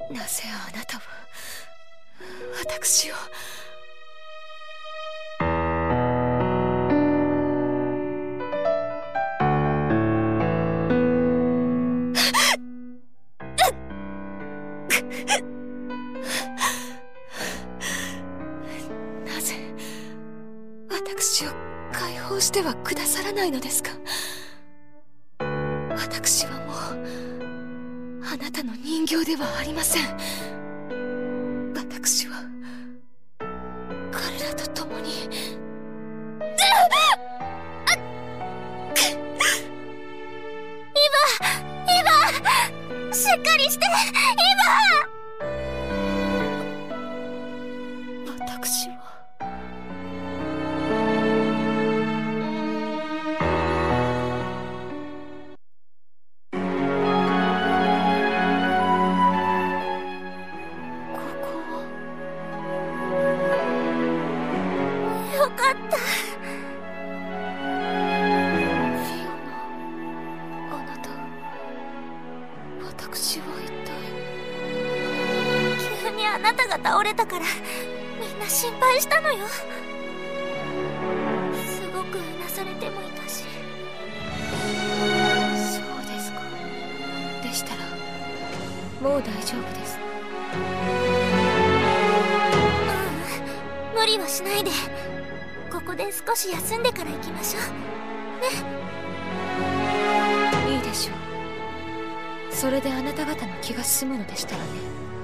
なぜあなたは私を。なぜ私を解放してはくださらないのですか。私はもうあなたの人形ではありません。私は彼らと共にしっかりして、 私はここは。 よかった。 フィオナ、あなた、私は一体。 急にあなたが倒れたからみんな心配したのよ。すごくうなされてもいたし。 そうですか。でしたらもう大丈夫です。 ううん、無理はしないで。ここで少し休んでから行きましょうね。 いいでしょう。それであなた方の気が済むのでしたらね。